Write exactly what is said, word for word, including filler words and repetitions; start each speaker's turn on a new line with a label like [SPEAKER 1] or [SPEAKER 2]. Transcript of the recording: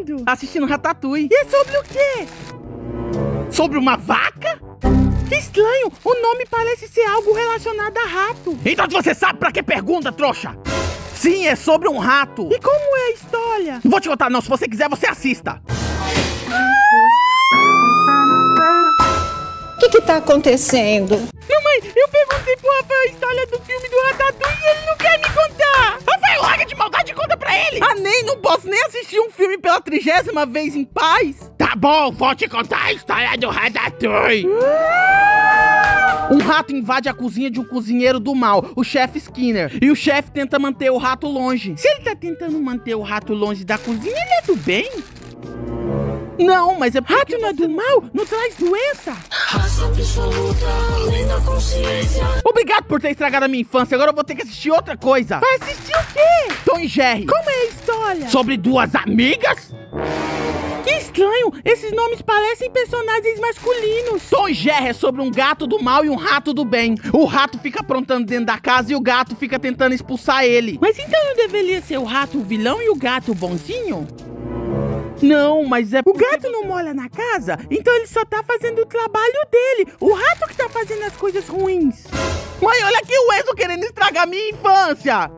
[SPEAKER 1] assistindo?
[SPEAKER 2] Assistindo Ratatouille.
[SPEAKER 1] E é sobre o quê?
[SPEAKER 2] Sobre uma vaca?
[SPEAKER 1] Que estranho, o nome parece ser algo relacionado a rato.
[SPEAKER 2] Então você sabe pra que pergunta, trouxa? Sim, é sobre um rato.
[SPEAKER 1] E como é a história?
[SPEAKER 2] Não vou te contar não, se você quiser você assista.
[SPEAKER 3] O que que tá acontecendo?
[SPEAKER 1] Mamãe, eu perguntei pro Rafael a história do filme do Ratatouille e ele não quer me contar.
[SPEAKER 2] Rafael, larga de maldade e conta pra ele.
[SPEAKER 1] Ah, nem, não posso nem assistir um filme pela trigésima vez em paz.
[SPEAKER 2] Tá bom, vou te contar a história do Ratatouille. Um rato invade a cozinha de um cozinheiro do mal, o chefe Skinner. E o chefe tenta manter o rato longe.
[SPEAKER 1] Se ele tá tentando manter o rato longe da cozinha, ele é do bem?
[SPEAKER 2] Não, mas é porque...
[SPEAKER 1] Rato não é do mal? Não traz doença?
[SPEAKER 4] Raça absoluta, além da consciência.
[SPEAKER 2] Obrigado por ter estragado a minha infância, agora eu vou ter que assistir outra coisa.
[SPEAKER 1] Vai assistir o quê?
[SPEAKER 2] Tom e Jerry.
[SPEAKER 1] Como é a história?
[SPEAKER 2] Sobre duas amigas?
[SPEAKER 1] Que estranho, esses nomes parecem personagens masculinos.
[SPEAKER 2] Tom e Jerry é sobre um gato do mal e um rato do bem. O rato fica aprontando dentro da casa e o gato fica tentando expulsar ele.
[SPEAKER 1] Mas então não deveria ser o rato o vilão e o gato o bonzinho?
[SPEAKER 2] Não, mas é...
[SPEAKER 1] O gato não mora na casa, então ele só tá fazendo o trabalho dele. O rato que tá fazendo as coisas ruins.
[SPEAKER 2] Mãe, olha aqui o Enzo querendo estragar minha infância.